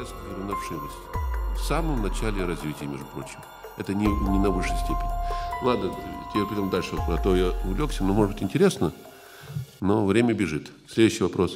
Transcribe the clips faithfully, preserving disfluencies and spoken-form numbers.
резко говорю на вшивость. В самом начале развития, между прочим. Это не, не на высшей степени. Ладно, теперь пойдем дальше, а то я увлекся, но может быть интересно, но время бежит. Следующий вопрос.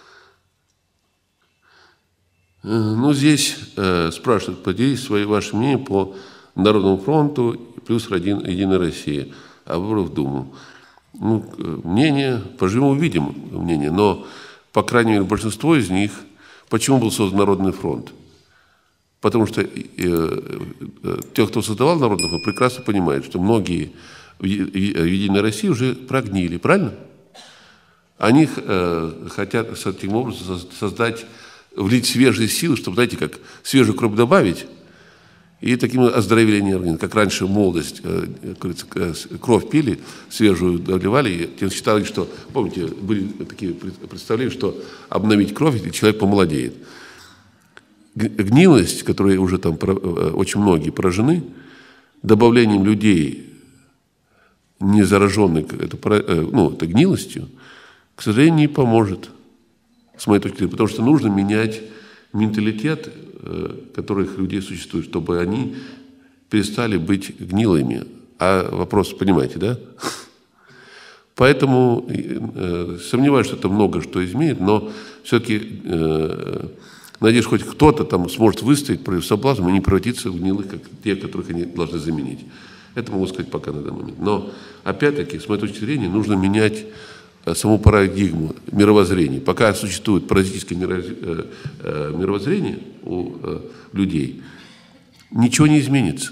Ну, здесь э, спрашивают, поделитесь свои, ваше мнение по Народному фронту плюс Един, Единая Россия, а выборов в Думу. Ну, мнение, поживем увидим мнение, но, по крайней мере, большинство из них, почему был создан Народный фронт? Потому что э, э, те, кто создавал Народный фронт, прекрасно понимают, что многие в Единой России уже прогнили, правильно? Они э, хотят с этим образом создать, влить свежие силы, чтобы, знаете, как свежую кровь добавить, и таким оздоровлением организма, как раньше молодость, кровь пили, свежую доливали, и тем считали, что, помните, были такие представления, что обновить кровь, и человек помолодеет. Гнилость, которой уже там очень многие поражены, добавлением людей, не зараженных ну, это гнилостью, к сожалению, не поможет, с моей точки зрения, потому что нужно менять менталитет, которых людей существует, чтобы они перестали быть гнилыми. А вопрос, понимаете, да? Поэтому э, сомневаюсь, что это много что изменит, но все-таки э, надеюсь, хоть кто-то там сможет выстоять против соблазна и не превратиться в гнилых, как те, которых они должны заменить. Это могу сказать пока на данный момент. Но, опять-таки, с моей точки зрения, нужно менять саму парадигму мировоззрения. Пока существует паразитическое мировоззрение у людей, ничего не изменится.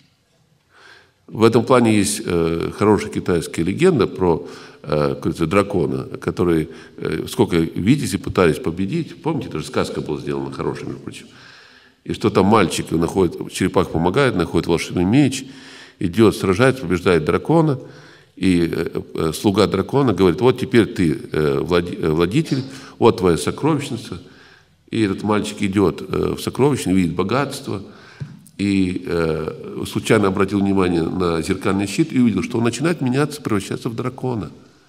В этом плане есть хорошая китайская легенда про дракона, который, сколько видите, пытались победить. Помните, даже сказка была сделана хорошая, между прочим. И что там мальчик находит, черепах помогает, находит волшебный меч, идет, сражается, побеждает дракона. И э, слуга дракона говорит, вот теперь ты э, влади, э, владитель, вот твоя сокровищница. И этот мальчик идет э, в сокровищницу, видит богатство, и э, случайно обратил внимание на зеркальный щит и увидел, что он начинает меняться, превращаться в дракона.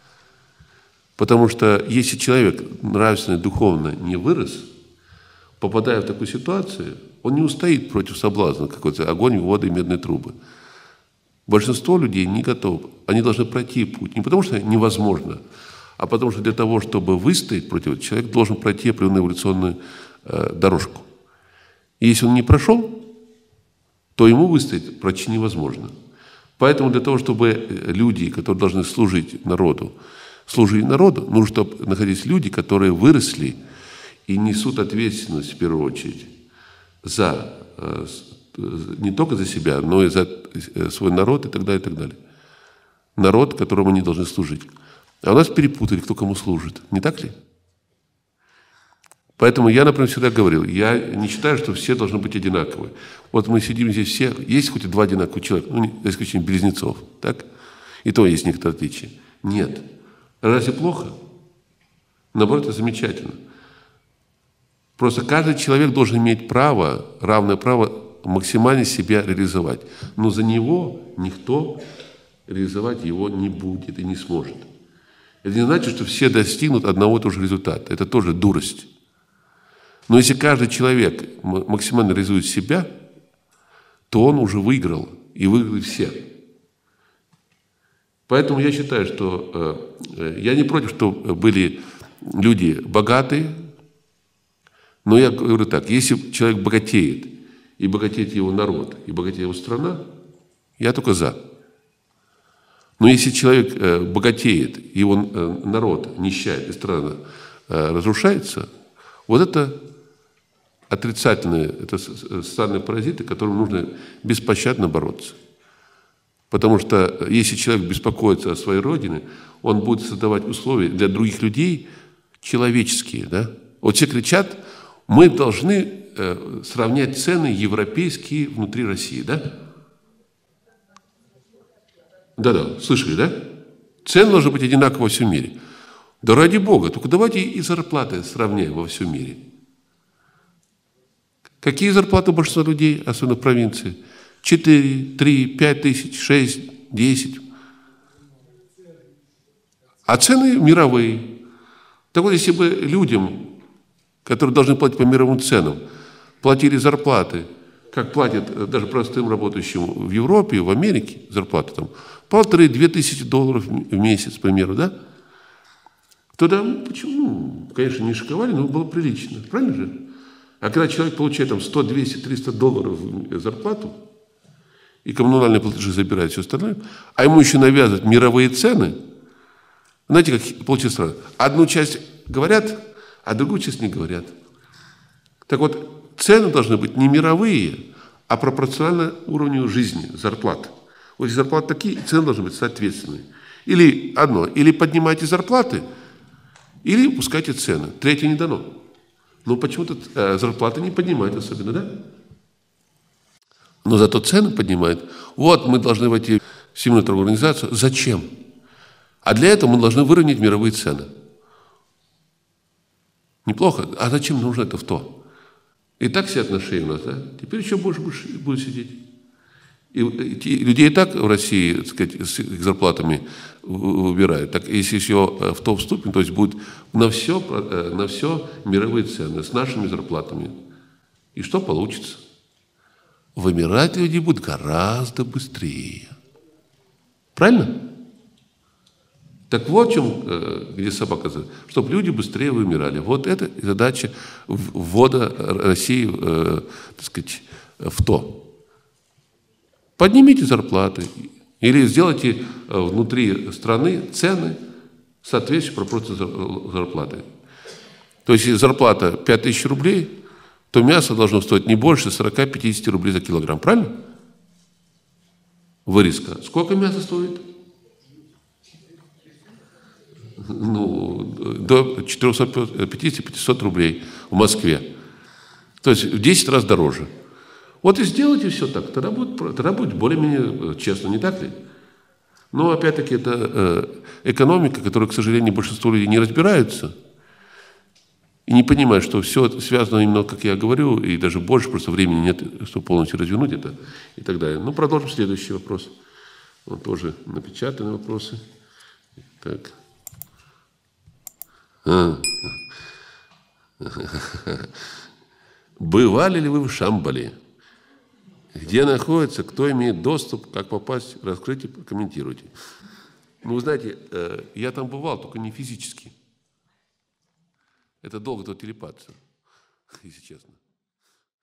Потому что если человек нравственно и духовно не вырос, попадая в такую ситуацию, он не устоит против соблазна, какой-то огонь, воды и медные трубы. Большинство людей не готовы. Они должны пройти путь. Не потому что невозможно, а потому что для того, чтобы выстоять против этого, человек должен пройти определенную эволюционную э, дорожку. И если он не прошел, то ему выстоять почти невозможно. Поэтому для того, чтобы люди, которые должны служить народу, служили народу, нужно, чтобы находились люди, которые выросли и несут ответственность в первую очередь за э, не только за себя, но и за свой народ и так далее, и так далее. Народ, которому они должны служить. А у нас перепутали, кто кому служит. Не так ли? Поэтому я, например, всегда говорил, я не считаю, что все должны быть одинаковы. Вот мы сидим здесь все, есть хоть два одинаковых человека, ну, за исключением близнецов, так? И то есть некоторые отличия. Нет. Разве плохо? Наоборот, это замечательно. Просто каждый человек должен иметь право, равное право максимально себя реализовать. Но за него никто реализовать его не будет и не сможет. Это не значит, что все достигнут одного и того же результата. Это тоже дурость. Но если каждый человек максимально реализует себя, то он уже выиграл. И выиграли все. Поэтому я считаю, что э, я не против, что были люди богатые. Но я говорю так, если человек богатеет, и богатеет его народ, и богатеет его страна, я только за. Но если человек э, богатеет, его э, народ нищает, и страна э, разрушается, вот это отрицательные, это социальные паразиты, которым нужно беспощадно бороться. Потому что если человек беспокоится о своей родине, он будет создавать условия для других людей человеческие. Да? Вот все кричат, мы должны э, сравнять цены европейские внутри России, да? Да-да, слышали, да? Цены должны быть одинаковы во всем мире. Да ради Бога, только давайте и зарплаты сравняем во всем мире. Какие зарплаты у большинства людей, особенно в провинции? Четыре, три, пять тысяч, шесть, десять. А цены мировые. Так вот, если бы людям, которые должны платить по мировым ценам, платили зарплаты, как платят даже простым рабочим в Европе, в Америке, зарплата там, полторы-две тысячи долларов в месяц, к примеру, да? Тогда, ну, почему? Конечно, не шиковали, но было прилично. Правильно же? А когда человек получает там сто, двести, триста долларов зарплату, и коммунальные платежи забирают все остальное, а ему еще навязывают мировые цены, знаете, как получается странно? Одну часть говорят, а другую часть не говорят. Так вот, цены должны быть не мировые, а пропорционально уровню жизни, зарплат. Вот если зарплаты такие, цены должны быть соответственные. Или одно, или поднимайте зарплаты, или пускайте цены. Третье не дано. Но почему-то э, зарплаты не поднимают особенно, да? Но зато цены поднимают. Вот мы должны войти в Всемирную торговую организацию. Зачем? А для этого мы должны выровнять мировые цены. Неплохо. А зачем нужно это в то? И так сидят на шее у нас, да? Теперь еще больше будут сидеть. И, и людей и так в России, так сказать, с их зарплатами выбирают. Так если еще в то вступим, то есть будет на все, на все мировые цены с нашими зарплатами. И что получится? Вымирать люди будут гораздо быстрее. Правильно? Так вот в чем, где собака, чтобы люди быстрее вымирали. Вот это задача ввода России, так сказать, в то. Поднимите зарплаты или сделайте внутри страны цены, соответствующие пропорции зарплаты. То есть, если зарплата пять тысяч рублей, то мясо должно стоить не больше сорок-пятьдесят рублей за килограмм. Правильно? Вырезка. Сколько мяса стоит? Ну, до четырёхсот пятидесяти — пятисот рублей в Москве. То есть в десять раз дороже. Вот и сделайте все так, тогда будет, тогда будет более-менее честно, не так ли? Но опять-таки это экономика, которая, к сожалению, большинство людей не разбираются и не понимают, что все связано именно, как я говорю, и даже больше, просто времени нет, чтобы полностью развернуть это и так далее. Ну, продолжим следующий вопрос. Вот тоже напечатаны вопросы. Так. А. Бывали ли вы в Шамбале? Где находится, кто имеет доступ, как попасть, раскройте, прокомментируйте. Ну, вы знаете, я там бывал, только не физически. Это долго тут телепаться, если честно.